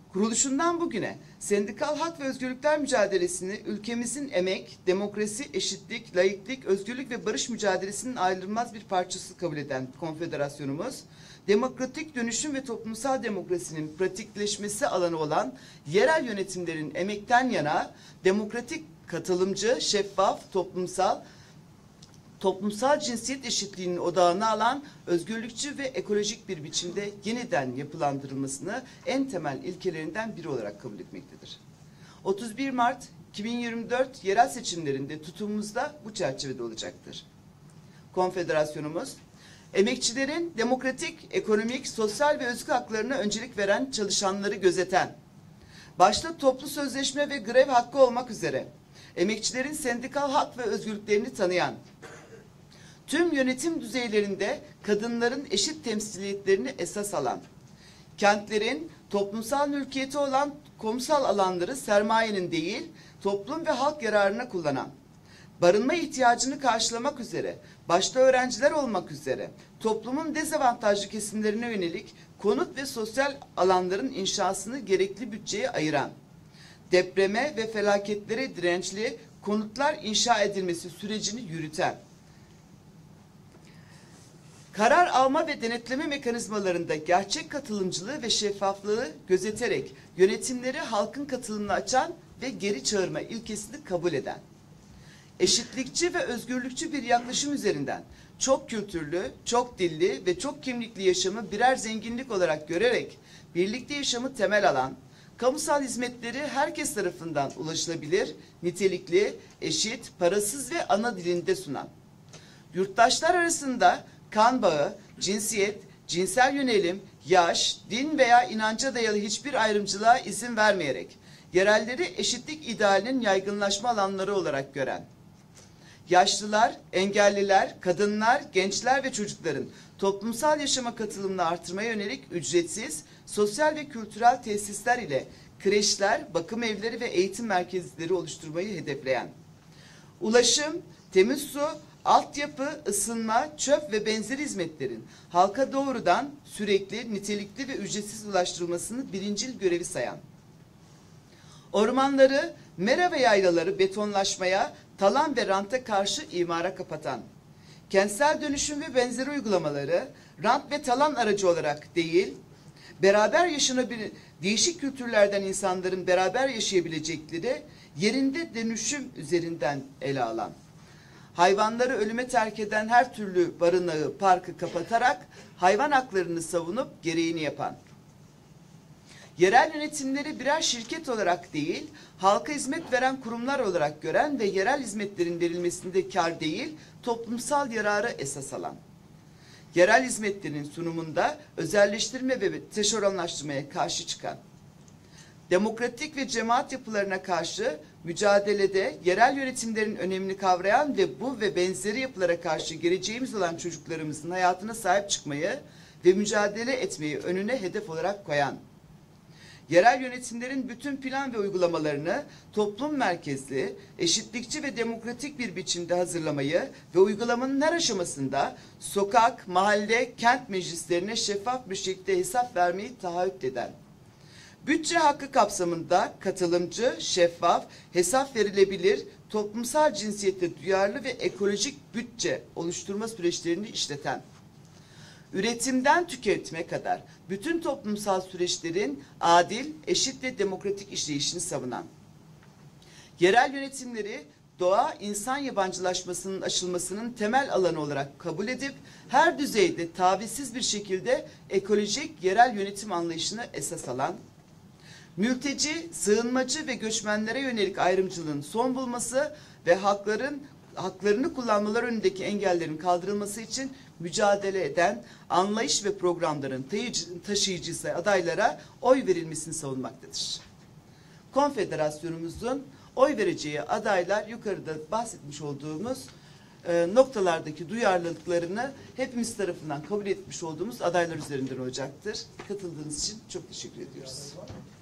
Kuruluşundan bugüne sendikal hak ve özgürlükler mücadelesini ülkemizin emek, demokrasi, eşitlik, laiklik, özgürlük ve barış mücadelesinin ayrılmaz bir parçası kabul eden konfederasyonumuz, demokratik dönüşüm ve toplumsal demokrasinin pratikleşmesi alanı olan yerel yönetimlerin emekten yana demokratik, katılımcı, şeffaf, toplumsal cinsiyet eşitliğinin odağına alan özgürlükçü ve ekolojik bir biçimde yeniden yapılandırılmasını en temel ilkelerinden biri olarak kabul etmektedir. 31 Mart 2024 yerel seçimlerinde tutumumuz da bu çerçevede olacaktır. Konfederasyonumuz, emekçilerin demokratik, ekonomik, sosyal ve özgür haklarına öncelik veren çalışanları gözeten, başta toplu sözleşme ve grev hakkı olmak üzere emekçilerin sendikal hak ve özgürlüklerini tanıyan, tüm yönetim düzeylerinde kadınların eşit temsiliyetlerini esas alan, kentlerin toplumsal mülkiyeti olan kamusal alanları sermayenin değil, toplum ve halk yararına kullanan, barınma ihtiyacını karşılamak üzere, başta öğrenciler olmak üzere, toplumun dezavantajlı kesimlerine yönelik konut ve sosyal alanların inşasını gerekli bütçeye ayıran, depreme ve felaketlere dirençli konutlar inşa edilmesi sürecini yürüten, karar alma ve denetleme mekanizmalarında gerçek katılımcılığı ve şeffaflığı gözeterek yönetimleri halkın katılımına açan ve geri çağırma ilkesini kabul eden, eşitlikçi ve özgürlükçü bir yaklaşım üzerinden çok kültürlü, çok dilli ve çok kimlikli yaşamı birer zenginlik olarak görerek birlikte yaşamı temel alan, kamusal hizmetleri herkes tarafından ulaşılabilir, nitelikli, eşit, parasız ve ana dilinde sunan, yurttaşlar arasında kan bağı, cinsiyet, cinsel yönelim, yaş, din veya inanca dayalı hiçbir ayrımcılığa izin vermeyerek yerelleri eşitlik idealinin yaygınlaşma alanları olarak gören, yaşlılar, engelliler, kadınlar, gençler ve çocukların toplumsal yaşama katılımını artırmaya yönelik ücretsiz, sosyal ve kültürel tesisler ile kreşler, bakım evleri ve eğitim merkezleri oluşturmayı hedefleyen, ulaşım, temiz su, altyapı, ısınma, çöp ve benzeri hizmetlerin halka doğrudan, sürekli, nitelikli ve ücretsiz ulaştırılmasını birincil görevi sayan, ormanları, mera ve yaylaları betonlaşmaya, talan ve ranta karşı imara kapatan, kentsel dönüşüm ve benzeri uygulamaları rant ve talan aracı olarak değil, beraber yaşanabilir değişik kültürlerden insanların beraber yaşayabilecekleri yerinde dönüşüm üzerinden ele alan, hayvanları ölüme terk eden her türlü barınağı, parkı kapatarak hayvan haklarını savunup gereğini yapan, yerel yönetimleri birer şirket olarak değil, halka hizmet veren kurumlar olarak gören ve yerel hizmetlerin verilmesinde kar değil, toplumsal yararı esas alan, yerel hizmetlerin sunumunda özelleştirme ve teşeronlaştırmaya karşı çıkan, demokratik ve cemaat yapılarına karşı mücadelede yerel yönetimlerin önemini kavrayan ve bu ve benzeri yapılara karşı geleceğimiz olan çocuklarımızın hayatına sahip çıkmayı ve mücadele etmeyi önüne hedef olarak koyan, yerel yönetimlerin bütün plan ve uygulamalarını toplum merkezli, eşitlikçi ve demokratik bir biçimde hazırlamayı ve uygulamanın her aşamasında sokak, mahalle, kent meclislerine şeffaf bir şekilde hesap vermeyi taahhüt eden, bütçe hakkı kapsamında katılımcı, şeffaf, hesap verilebilir, toplumsal cinsiyete duyarlı ve ekolojik bütçe oluşturma süreçlerini işleten, üretimden tüketime kadar bütün toplumsal süreçlerin adil, eşit ve demokratik işleyişini savunan, yerel yönetimleri doğa, insan yabancılaşmasının aşılmasının temel alanı olarak kabul edip her düzeyde tavizsiz bir şekilde ekolojik yerel yönetim anlayışını esas alan, mülteci, sığınmacı ve göçmenlere yönelik ayrımcılığın son bulması ve haklarını kullanmaları önündeki engellerin kaldırılması için mücadele eden anlayış ve programların taşıyıcısı adaylara oy verilmesini savunmaktadır. Konfederasyonumuzun oy vereceği adaylar yukarıda bahsetmiş olduğumuz noktalardaki duyarlılıklarını hepimiz tarafından kabul etmiş olduğumuz adaylar üzerinden olacaktır. Katıldığınız için çok teşekkür ediyoruz.